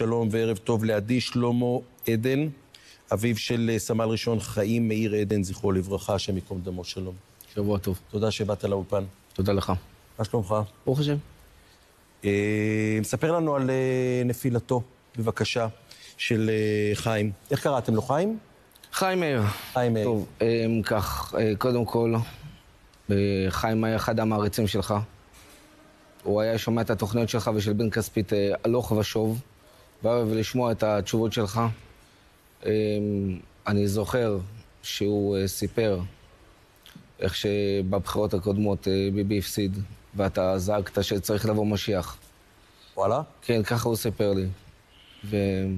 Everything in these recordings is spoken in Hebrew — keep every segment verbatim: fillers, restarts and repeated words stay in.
שלום וערב טוב לעדי שלמה עדן, אביו של סמל ראשון חיים מאיר עדן, זכרו לברכה, השם ייקום דמו, שלום. שבוע טוב. תודה שבאת לאולפן. תודה לך. מה שלומך? ברוך השם. אה, מספר לנו על אה, נפילתו, בבקשה, של אה, חיים. איך קראתם לו, חיים? חיים מאיר. חיים מאיר. טוב, אה, כך, אה, קודם כל, אה, חיים היה אחד המעריצים שלך. הוא היה שומע את התוכניות שלך ושל בן כספית אה, הלוך ושוב, ואוהב לשמוע את התשובות שלך. אה, אני זוכר שהוא אה, סיפר איך שבבחירות הקודמות אה, ביבי הפסיד, ואתה זעקת שצריך לבוא משיח. וואלה? כן, ככה הוא סיפר לי. ו...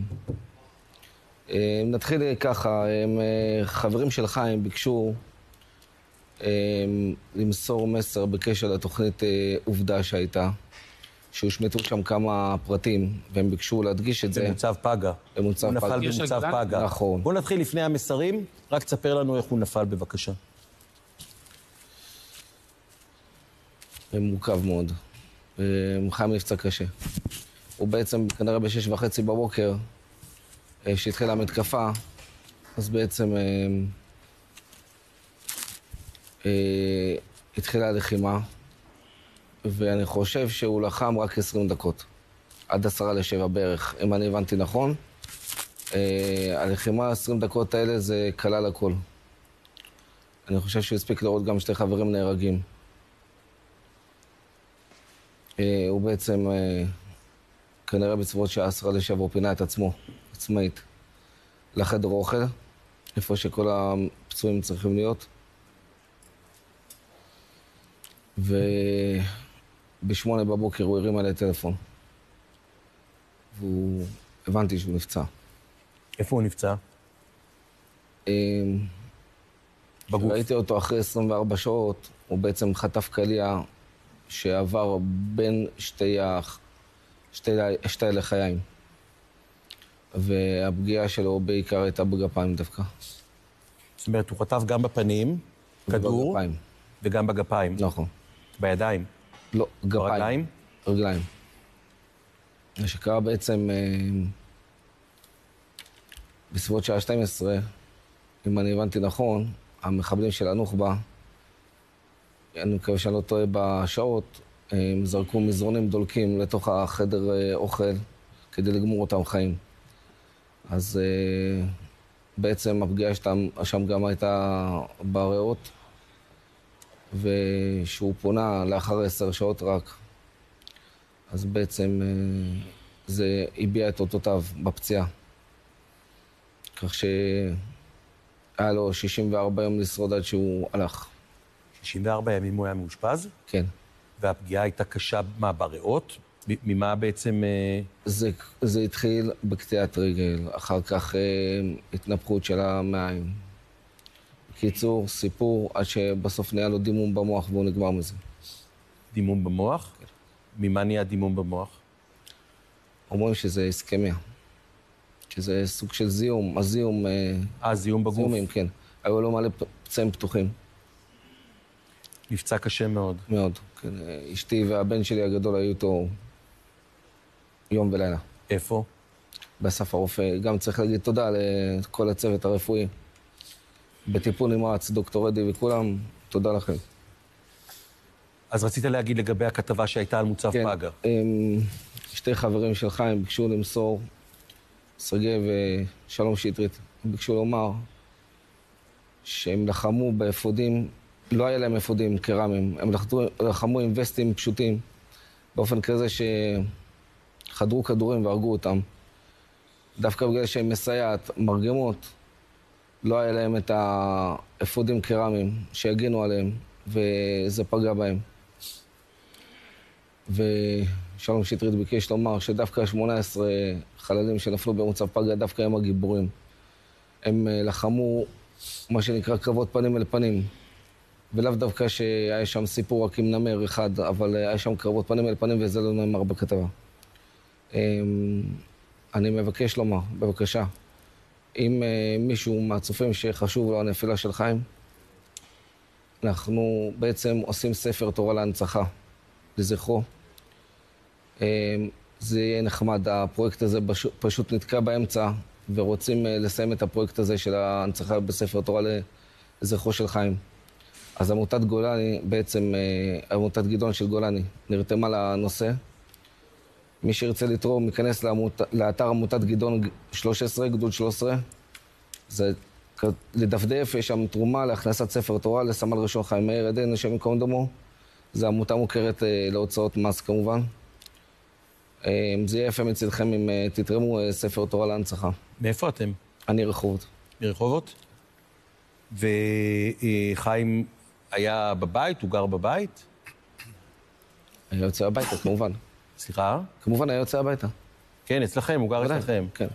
אה, נתחיל ככה, הם, אה, חברים של חיים ביקשו אה, למסור מסר בקשר לתוכנית אה, עובדה שהייתה, שהושמטו שם כמה פרטים, והם ביקשו להדגיש את זה. במוצב פגה. במוצב הוא פגה. נפל במוצב פגה. נכון. בוא נתחיל לפני המסרים, רק תספר לנו איך הוא נפל, בבקשה. מורכב מאוד. חיים נפצע קשה. הוא בעצם, כנראה בשש וחצי בבוקר, שהתחילה המתקפה, אז בעצם אה, אה, התחילה הלחימה, ואני חושב שהוא לחם רק עשרים דקות, עד עשרה לשבע בערך, אם אני הבנתי נכון. אה, הלחימה, עשרים דקות האלה, זה כלל הכל. אני חושב שהוא הספיק לראות גם שתי חברים נהרגים. אה, הוא בעצם, אה, כנראה בסביבות שעה עשרה לשבע, הוא פינה את עצמו, עצמאית, לחדר אוכל, איפה שכל הפצועים צריכים להיות. ובשמונה בבוקר הוא הרים עלי טלפון. והוא... הבנתי שהוא נפצע. איפה הוא נפצע? בגוף. ראיתי אותו אחרי עשרים וארבע שעות, הוא בעצם חטף קליע שעבר בין שתי, שתי, שתי לחיים. והפגיעה שלו בעיקר הייתה בגפיים דווקא. זאת אומרת, הוא חטף גם בפנים, כדור, בגפיים. וגם בגפיים. נכון. בידיים? לא, גפיים. ברגליים? רגליים. מה שקרה בעצם בסביבות שעה שתים עשרה, אם אני הבנתי נכון, המחבלים של הנוח'בה, אני מקווה שאני לא טועה בשעות, הם זרקו מזרונים דולקים לתוך החדר אוכל כדי לגמור אותם חיים. אז בעצם הפגיעה שם, שם גם הייתה בריאות, ושהוא פונה לאחר עשר שעות רק. אז בעצם זה הביע את אותותיו בפציעה. כך שהיה לו שישים וארבעה יום לשרוד עד שהוא הלך. שישים וארבעה ימים הוא היה מאושפז? כן. והפגיעה הייתה קשה, מה, בריאות? ממה בעצם... זה, זה התחיל בקטיעת רגל, אחר כך אה, התנפחות של המעיים. בקיצור, סיפור עד שבסוף נהיה לו דימום במוח והוא נגמר מזה. דימום במוח? כן. ממה נהיה דימום במוח? אומרים שזה איסקמיה. שזה סוג של זיהום, הזיהום... אה, זיהום בגוף? זיהומים, כן. היו לו מלא פצעים פתוחים. נפצע קשה מאוד. מאוד, כן. אשתי והבן שלי הגדול היו איתו יום ולילה. איפה? באסף הרופא. גם צריך להגיד תודה לכל הצוות הרפואי. בטיפול נמרץ, דוקטור אדי וכולם, תודה לכם. אז רצית להגיד לגבי הכתבה שהייתה על מוצב כן, פגה. שתי חברים של חיים ביקשו למסור, סרגי ושלום שטרית, ביקשו לומר שהם לחמו באפודים, לא היה להם אפודים קרמיים, הם לחמו עם וסטים פשוטים, באופן כזה שחדרו כדורים והרגו אותם. דווקא בגלל שהם מסייעת, מרגמות, לא היה להם את האפודים קרמיים שהגנו עליהם, וזה פגע בהם. ושלום שטרית ביקש לומר שדווקא שמונה עשרה חללים שנפלו במוצב פגה, דווקא הם הגיבורים. הם לחמו מה שנקרא קרבות פנים אל פנים, ולאו דווקא שהיה שם סיפור רק עם נמר אחד, אבל היה שם קרבות פנים אל פנים וזה לא נאמר בכתבה. אני מבקש לומר, בבקשה, אם מישהו מהצופים שחשוב לו הנפילה של חיים, אנחנו בעצם עושים ספר תורה להנצחה, לזכרו. זה יהיה נחמד. הפרויקט הזה פשוט נתקע באמצע, ורוצים לסיים את הפרויקט הזה של ההנצחה בספר תורה לזכרו של חיים. אז עמותת גולני, בעצם עמותת גדעון של גולני, נרתמה לנושא. מי שירצה לתרום, ייכנס לעמות, לאתר עמותת גדעון שלוש עשרה, גדוד שלוש עשרה. זה לדפדף, יש שם תרומה להכנסת ספר תורה לסמל ראשון חיים מאיר עדן, השם ייקום דמו. זו עמותה מוכרת להוצאות מס כמובן. זה יהיה יפה מצדכם אם תתרמו ספר תורה להנצחה. מאיפה אתם? אני רחובות. מרחובות? וחיים היה בבית? הוא גר בבית? היה יוצא הביתה, כמובן. סליחה? כמובן היה יוצא הביתה. כן, אצלכם, הוא גר אצלכם. כן.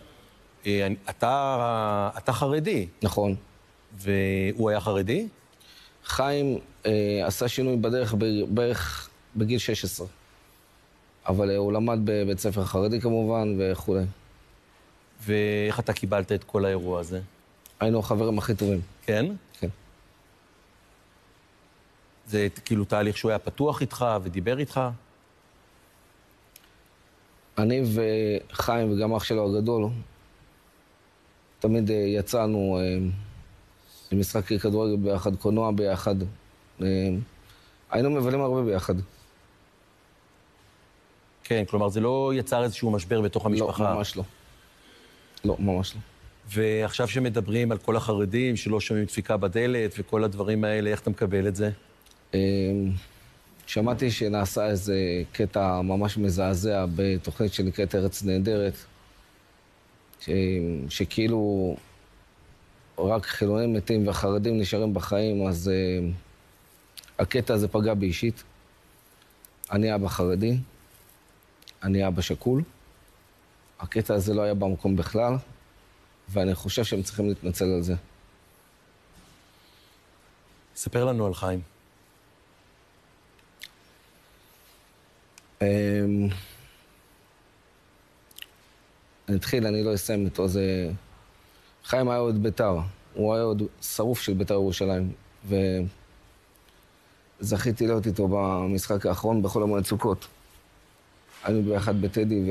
אתה, אתה חרדי. נכון. והוא היה חרדי? חיים אה, עשה שינוי בדרך בערך בגיל שש עשרה. אבל הוא למד בבית ספר חרדי כמובן וכו'. ואיך אתה קיבלת את כל האירוע הזה? היינו החברים הכי טובים. כן? כן. זה כאילו תהליך שהוא היה פתוח איתך ודיבר איתך? אני וחיים וגם אח שלו הגדול, תמיד יצאנו למשחק כדורגל ביחד, קולנוע ביחד. היינו מבלים הרבה ביחד. כן, כלומר זה לא יצר איזשהו משבר בתוך המשפחה? לא, ממש לא. לא, ממש לא. ועכשיו שמדברים על כל החרדים שלא שומעים דפיקה בדלת וכל הדברים האלה, איך אתה מקבל את זה? שמעתי שנעשה איזה קטע ממש מזעזע בתוכנית שנקראת ארץ נהדרת, ש... שכאילו רק חילונים מתים והחרדים נשארים בחיים, אז uh, הקטע הזה פגע בי אישית. אני אבא חרדי, אני אבא שקול. הקטע הזה לא היה במקום בכלל, ואני חושב שהם צריכים להתנצל על זה. ספר לנו על חיים. אני אתחיל, אני לא אסיים איתו, זה... חיים היה עוד ביתר, הוא היה עוד שרוף של ביתר ירושלים, וזכיתי להיות איתו במשחק האחרון בכל המועד סוכות. היינו ביחד בטדי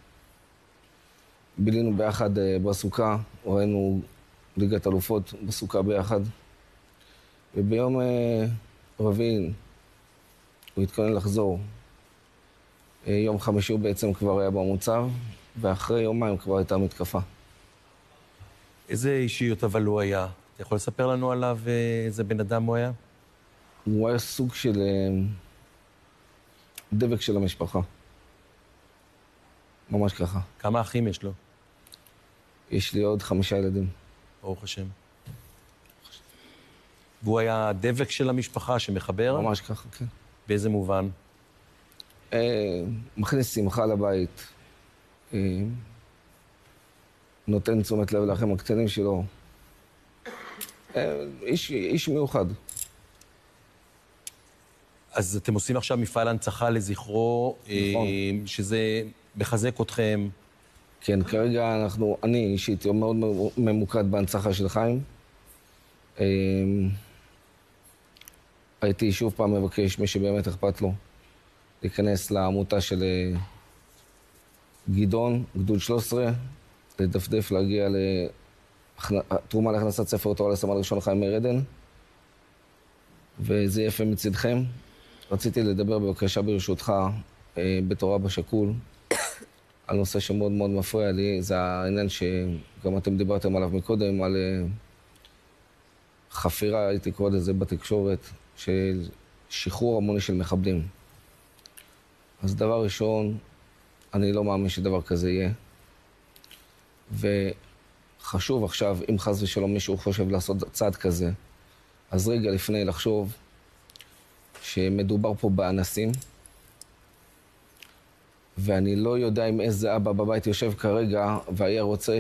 ובילינו ביחד בסוכה, ראינו ליגת אלופות בסוכה ביחד, וביום רביעי הוא התכונן לחזור. יום חמישי הוא בעצם כבר היה במוצב, ואחרי יומיים כבר הייתה מתקפה. איזה אישיות אבל הוא היה? אתה יכול לספר לנו עליו איזה בן אדם הוא היה? הוא היה סוג של דבק של המשפחה. ממש ככה. כמה אחים יש לו? יש לי עוד חמישה ילדים. ברוך השם. והוא היה דבק של המשפחה שמחבר? ממש ככה, כן. באיזה מובן? אה, מכניס שמחה לבית. אה, נותן תשומת לב לאחים הקטנים שלו. אה, איש, איש מיוחד. אז אתם עושים עכשיו מפעל הנצחה לזכרו, נכון. שזה מחזק אתכם. כן, כרגע אנחנו, אני אישית מאוד ממוקד בהנצחה של חיים. אה, הייתי שוב פעם מבקש, מי שבאמת אכפת לו, להיכנס לעמותה של גדעון, גדוד שלוש עשרה, לדפדף, להגיע לתרומה להכנסת ספר תורה לסמל ראשון חיים מאיר עדן, וזה יפה מצדכם. רציתי לדבר בבקשה ברשותך בתורה בשקול, על נושא שמאוד מאוד מפריע לי, זה העניין שגם אתם דיברתם עליו מקודם, על חפירה, הייתי קורא לזה בתקשורת, של שחרור המוני של מחבלים. אז דבר ראשון, אני לא מאמין שדבר כזה יהיה. וחשוב עכשיו, אם חס ושלום מישהו חושב לעשות צעד כזה, אז רגע לפני לחשוב שמדובר פה באנסים, ואני לא יודע אם איזה אבא בבית יושב כרגע, והיה רוצה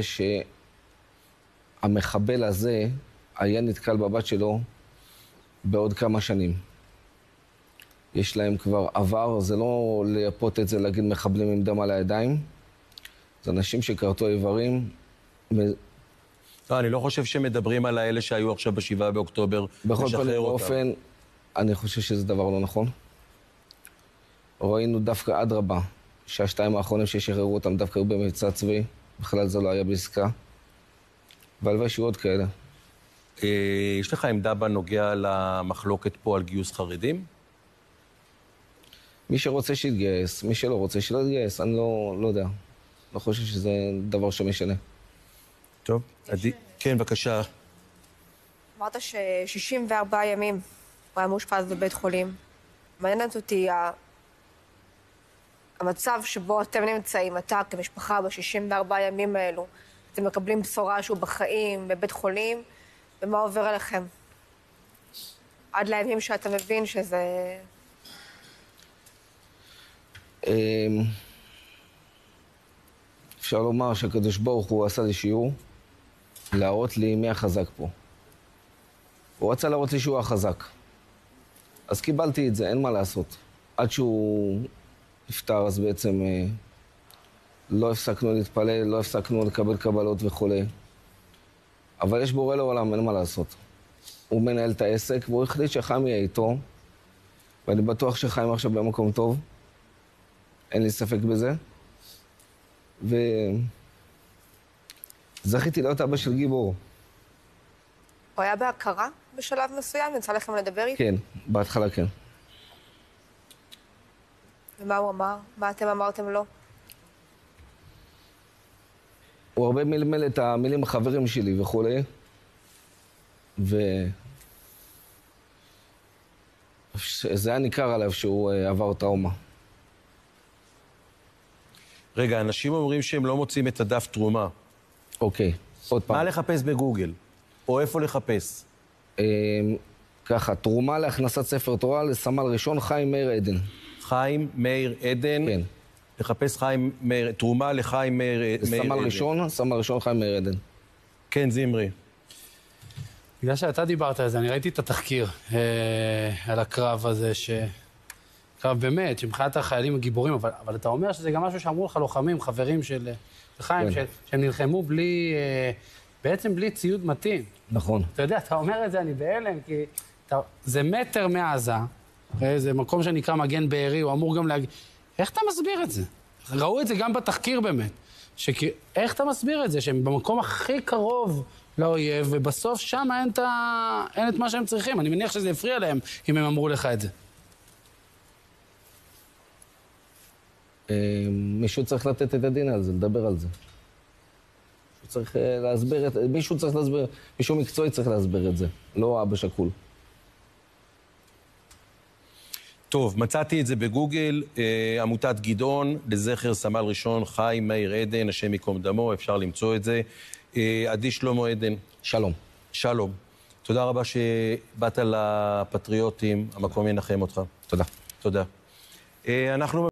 שהמחבל הזה היה נתקל בבת שלו בעוד כמה שנים. יש להם כבר עבר, זה לא לייפות את זה, להגיד מחבלים עם דם על הידיים. זה אנשים שקרתו איברים. לא, אני לא חושב שמדברים על האלה שהיו עכשיו בשבעה באוקטובר, בכל פנים באופן, אני חושב שזה דבר לא נכון. ראינו דווקא אדרבה, שהשתיים האחרונים ששחררו אותם דווקא היו במבצע צבאי, בכלל זה לא היה בעסקה. והלוואי שיהיו עוד כאלה. אה, יש לך עמדה בנוגע למחלוקת פה על גיוס חרדים? מי שרוצה שיתגייס, מי שלא רוצה שלא יתגייס, אני לא, לא יודע. לא חושב שזה דבר שמשנה. טוב, עדי... כן, בבקשה. אמרת ש-שישים וארבעה ימים הוא היה מאושפז בבית חולים. מעניינת אותי ה... המצב שבו אתם נמצאים, אתה כמשפחה ב-שישים וארבעה ימים האלו, אתם מקבלים בשורה שהוא בחיים, בבית חולים, ומה עובר עליכם? עד לימים שאתה מבין שזה... אפשר לומר שהקדוש ברוך הוא עשה לי שיעור להראות לי מי החזק פה. הוא רצה להראות לי שהוא החזק. אז קיבלתי את זה, אין מה לעשות. עד שהוא נפטר, אז בעצם אה, לא הפסקנו להתפלל, לא הפסקנו לקבל קבלות וכו'. אבל יש בורא לעולם, אין מה לעשות. הוא מנהל את העסק, והוא החליט שחיים יהיה איתו, ואני בטוח שחיים עכשיו במקום טוב. אין לי ספק בזה. וזכיתי להיות אבא של גיבור. הוא היה בהכרה בשלב מסוים? יצא לכם לדבר איתו? כן, בהתחלה כן. ומה הוא אמר? מה אתם אמרתם לו? הוא הרבה מלמל את המילים החברים שלי וכולי. ו... זה היה ניכר עליו שהוא עבר טראומה. רגע, אנשים אומרים שהם לא מוצאים את הדף תרומה. אוקיי, עוד פעם. מה לחפש בגוגל? או איפה לחפש? ככה, תרומה להכנסת ספר תורה לסמל ראשון חיים מאיר עדן. חיים מאיר עדן? כן. לחפש חיים מאיר... תרומה לחיים מאיר עדן. סמל ראשון, סמל ראשון חיים מאיר עדן. כן, זמרי. בגלל שאתה דיברת על זה, אני ראיתי את התחקיר אה, על הקרב הזה, ש... קרב באמת, שמבחינת החיילים הגיבורים, אבל, אבל אתה אומר שזה גם משהו שאמרו לך לוחמים, חברים של חיים, כן. ש... שהם נלחמו בלי... אה, בעצם בלי ציוד מתאים. נכון. אתה יודע, אתה אומר את זה, אני בהלם, כי אתה... זה מטר מעזה, זה מקום שנקרא מגן בארי, הוא אמור גם להגיד... איך אתה מסביר את זה? ראו את זה גם בתחקיר באמת. שכ... איך אתה מסביר את זה? שהם במקום הכי קרוב לאויב, ובסוף שם אין את, ה... אין את מה שהם צריכים. אני מניח שזה הפריע להם, אם הם אמרו לך את זה. מישהו צריך לתת את הדין על זה, לדבר על זה. צריך להסביר את... מישהו צריך להסביר... מישהו מקצועי צריך להסביר את זה, לא אבא שכול. טוב, מצאתי את זה בגוגל, אה, עמותת גדעון, לזכר סמל ראשון חיים מאיר עדן, השם ייקום דמו, אפשר למצוא את זה. אה, עדי שלמה עדן. שלום. שלום. תודה רבה שבאת לפטריוטים, המקום ינחם אותך. תודה. תודה. אה, אנחנו...